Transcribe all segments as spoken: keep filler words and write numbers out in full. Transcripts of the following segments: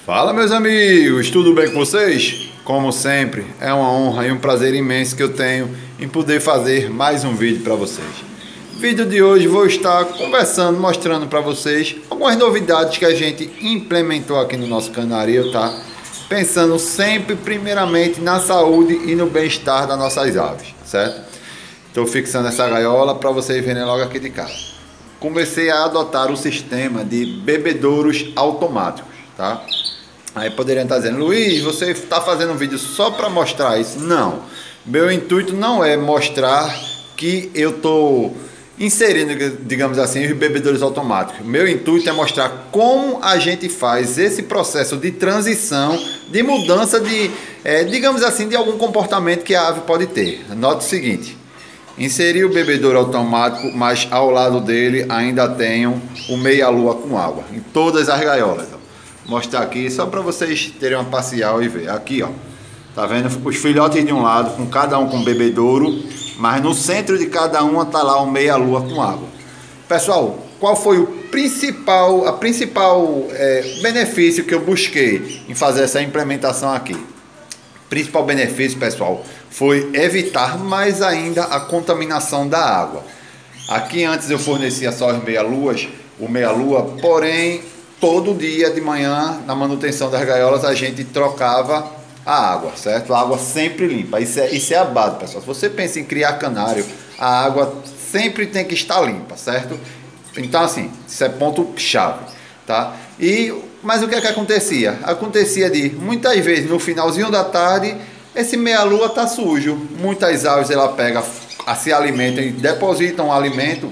Fala, meus amigos, tudo bem com vocês? Como sempre, é uma honra e um prazer imenso que eu tenho em poder fazer mais um vídeo para vocês. No vídeo de hoje vou estar conversando, mostrando para vocês algumas novidades que a gente implementou aqui no nosso canaril, tá? Pensando sempre primeiramente na saúde e no bem-estar das nossas aves, certo? Estou fixando essa gaiola para vocês verem logo aqui de casa. Comecei a adotar o sistema de bebedouros automáticos, tá? Aí poderiam estar dizendo, Luiz, você está fazendo um vídeo só para mostrar isso? Não, meu intuito não é mostrar que eu estou inserindo, digamos assim, os bebedouros automáticos. Meu intuito é mostrar como a gente faz esse processo de transição, de mudança de, é, digamos assim, de algum comportamento que a ave pode ter. Note o seguinte, inseri o bebedouro automático, mas ao lado dele ainda tenho o meia-lua com água, em todas as gaiolas. Vou mostrar aqui só para vocês terem uma parcial e ver. Aqui, ó, tá vendo os filhotes de um lado, com cada um com bebedouro, mas no centro de cada uma tá lá o meia-lua com água. Pessoal, qual foi o principal, a principal é, benefício que eu busquei em fazer essa implementação aqui? Principal benefício, pessoal, foi evitar mais ainda a contaminação da água. Aqui antes eu fornecia só as meia-luas, o meia-lua, porém todo dia de manhã na manutenção das gaiolas a gente trocava a água, certo? A água sempre limpa, isso é, isso é a base, pessoal. Se você pensa em criar canário, a água sempre tem que estar limpa, certo? Então assim, isso é ponto chave, tá? E, mas o que é que acontecia? Acontecia de, muitas vezes no finalzinho da tarde, esse meia-lua tá sujo. Muitas aves ela pega, se alimentam e depositam o alimento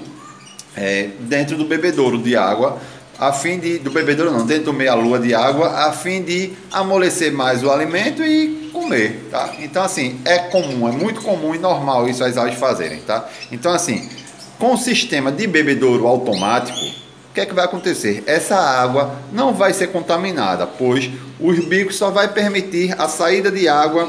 é, dentro do bebedouro de água, a fim de, do bebedouro não, dentro do meia-lua de água, a fim de amolecer mais o alimento e comer, tá? Então assim, é comum, é muito comum e normal isso as aves fazerem, tá? Então assim, com o sistema de bebedouro automático, o que é que vai acontecer? Essa água não vai ser contaminada, pois os bicos só vai permitir a saída de água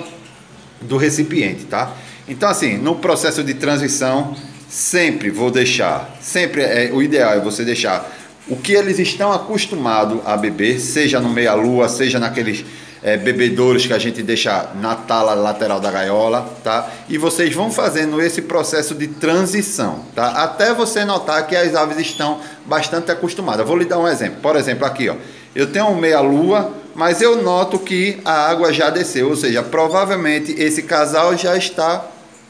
do recipiente, tá? Então assim, no processo de transição, sempre vou deixar, sempre é o ideal é você deixar o que eles estão acostumados a beber, seja no meia-lua, seja naqueles é, bebedouros que a gente deixa na tala lateral da gaiola, tá? E vocês vão fazendo esse processo de transição, tá? Até você notar que as aves estão bastante acostumadas. Vou lhe dar um exemplo. Por exemplo, aqui, ó, eu tenho um meia-lua, mas eu noto que a água já desceu, ou seja, provavelmente esse casal já está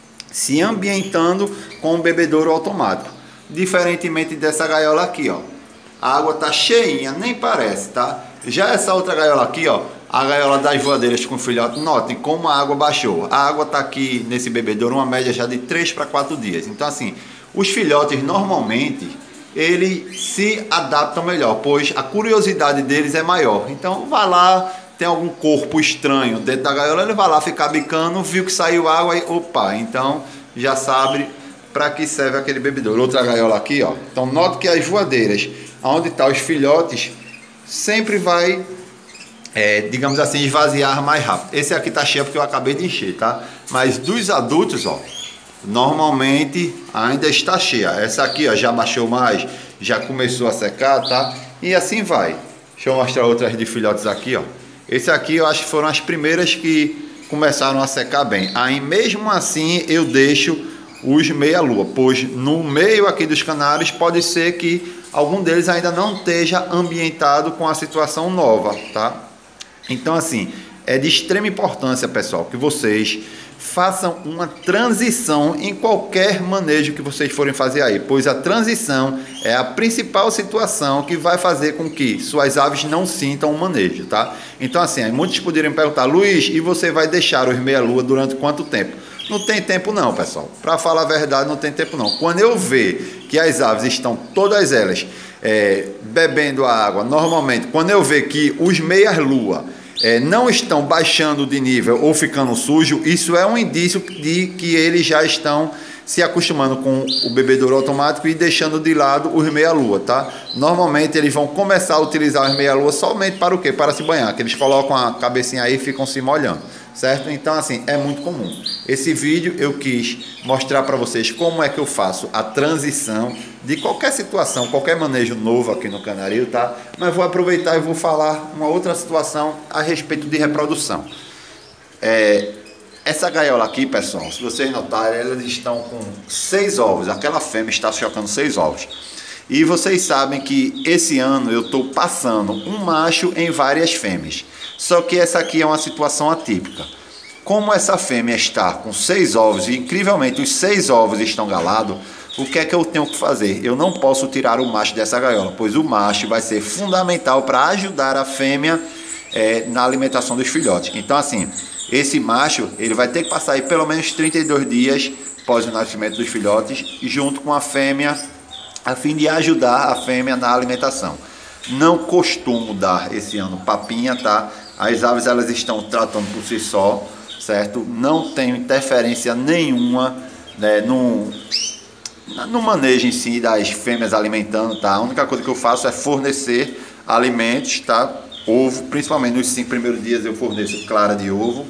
se ambientando com o bebedouro automático. Diferentemente dessa gaiola aqui, ó. A água tá cheinha, nem parece, tá? Já essa outra gaiola aqui, ó, a gaiola das voadeiras com filhote, notem como a água baixou. A água tá aqui nesse bebedouro uma média já de três para quatro dias. Então assim, os filhotes normalmente eles se adaptam melhor, pois a curiosidade deles é maior. Então vai lá, tem algum corpo estranho dentro da gaiola, ele vai lá ficar bicando, viu que saiu água e opa, então já sabe para que serve aquele bebedouro. Outra gaiola aqui, ó. Então note que as voadeiras onde estão os filhotes, sempre vai, é, digamos assim, esvaziar mais rápido. Esse aqui tá cheio porque eu acabei de encher, tá? Mas dos adultos, ó, normalmente ainda está cheia. Essa aqui, ó, já baixou mais, já começou a secar, tá? E assim vai. Deixa eu mostrar outras de filhotes aqui, ó. Esse aqui eu acho que foram as primeiras que começaram a secar bem. Aí mesmo assim eu deixo os meia-lua, pois no meio aqui dos canários pode ser que algum deles ainda não esteja ambientado com a situação nova, tá? Então assim, é de extrema importância, pessoal, que vocês façam uma transição em qualquer manejo que vocês forem fazer aí, pois a transição é a principal situação que vai fazer com que suas aves não sintam o manejo, tá? Então assim, muitos poderiam perguntar, Luiz, e você vai deixar os meia-lua durante quanto tempo? Não tem tempo não, pessoal. Para falar a verdade, não tem tempo não. Quando eu ver que as aves estão todas elas é, bebendo a água normalmente, quando eu ver que os meias-lua é, não estão baixando de nível ou ficando sujo, isso é um indício de que eles já estão se acostumando com o bebedouro automático e deixando de lado os meia-lua, tá? Normalmente eles vão começar a utilizar os meia-lua somente para o quê? Para se banhar, que eles colocam a cabecinha aí e ficam se molhando, certo? Então assim, é muito comum. Esse vídeo eu quis mostrar para vocês como é que eu faço a transição de qualquer situação, qualquer manejo novo aqui no canaril, tá? Mas vou aproveitar e vou falar uma outra situação a respeito de reprodução. É, essa gaiola aqui, pessoal, se vocês notarem, elas estão com seis ovos. Aquela fêmea está chocando seis ovos. E vocês sabem que esse ano eu estou passando um macho em várias fêmeas. Só que essa aqui é uma situação atípica. Como essa fêmea está com seis ovos e incrivelmente os seis ovos estão galados, o que é que eu tenho que fazer? Eu não posso tirar o macho dessa gaiola, pois o macho vai ser fundamental para ajudar a fêmea é, na alimentação dos filhotes. Então assim, esse macho ele vai ter que passar aí pelo menos trinta e dois dias após o nascimento dos filhotes, junto com a fêmea, a fim de ajudar a fêmea na alimentação. Não costumo dar esse ano papinha, tá? As aves elas estão tratando por si só, certo? Não tenho interferência nenhuma, né, no, no manejo em si das fêmeas alimentando, tá? A única coisa que eu faço é fornecer alimentos, tá? Ovo, principalmente nos cinco primeiros dias eu forneço clara de ovo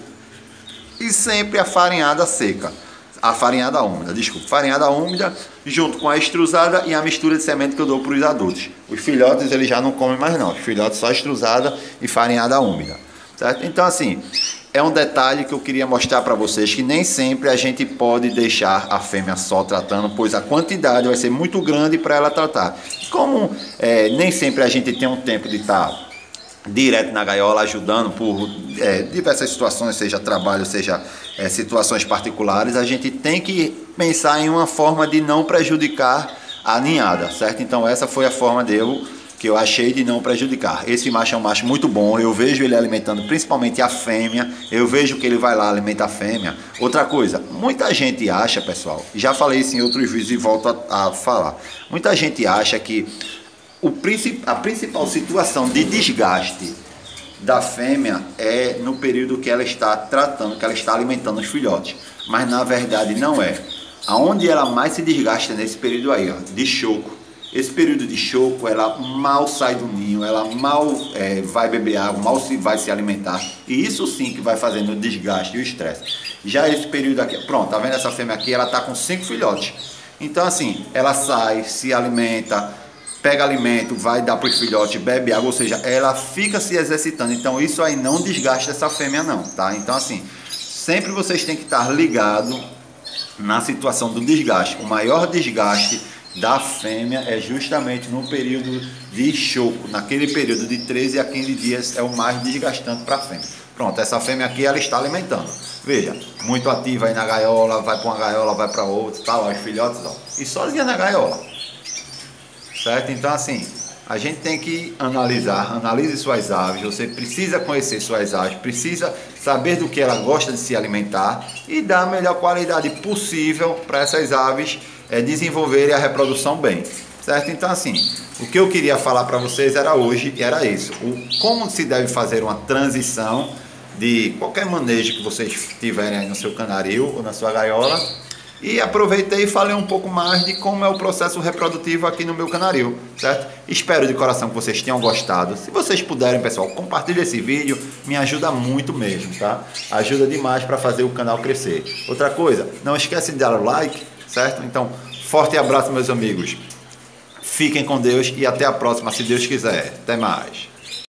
e sempre a farinhada seca, a farinhada úmida, desculpa, farinhada úmida junto com a extrusada e a mistura de semente que eu dou para os adultos. Os filhotes eles já não comem mais não, os filhotes só extrusada e farinhada úmida, certo? Então assim, é um detalhe que eu queria mostrar para vocês, que nem sempre a gente pode deixar a fêmea só tratando, pois a quantidade vai ser muito grande para ela tratar. Como é, nem sempre a gente tem um tempo de estar direto na gaiola ajudando por é, diversas situações, seja trabalho, seja é, situações particulares, a gente tem que pensar em uma forma de não prejudicar a ninhada, certo? Então essa foi a forma de eu, que eu achei de não prejudicar. Esse macho é um macho muito bom, eu vejo ele alimentando principalmente a fêmea, eu vejo que ele vai lá alimentar a fêmea. Outra coisa, muita gente acha, pessoal, já falei isso em outros vídeos e volto a, a falar, muita gente acha que O, a principal situação de desgaste da fêmea é no período que ela está tratando, que ela está alimentando os filhotes. Mas na verdade não é. Aonde ela mais se desgasta é nesse período aí, ó, de choco. Esse período de choco, ela mal sai do ninho, ela mal é, vai beber água, mal se, vai se alimentar. E isso sim que vai fazendo o desgaste e o estresse. Já esse período aqui, pronto, tá vendo essa fêmea aqui? Ela está com cinco filhotes. Então assim, ela sai, se alimenta, pega alimento, vai dar para os filhotes, bebe água, ou seja, ela fica se exercitando. Então isso aí não desgasta essa fêmea não, tá? Então assim, sempre vocês têm que estar ligados na situação do desgaste. O maior desgaste da fêmea é justamente no período de choco, naquele período de treze a quinze dias é o mais desgastante para a fêmea. Pronto, essa fêmea aqui ela está alimentando. Veja, muito ativa aí na gaiola, vai para uma gaiola, vai para outra, tá lá os filhotes, ó, e sozinha na gaiola. Certo? Então assim, a gente tem que analisar, analise suas aves, você precisa conhecer suas aves, precisa saber do que ela gosta de se alimentar e dar a melhor qualidade possível para essas aves é, desenvolverem a reprodução bem, certo? Então assim, o que eu queria falar para vocês era hoje, era isso, o, como se deve fazer uma transição de qualquer manejo que vocês tiverem aí no seu canaril ou na sua gaiola. E aproveitei e falei um pouco mais de como é o processo reprodutivo aqui no meu canaril, certo? Espero de coração que vocês tenham gostado. Se vocês puderem, pessoal, compartilhe esse vídeo, me ajuda muito mesmo, tá? Ajuda demais para fazer o canal crescer. Outra coisa, não esquece de dar o like, certo? Então, forte abraço, meus amigos. Fiquem com Deus e até a próxima, se Deus quiser. Até mais.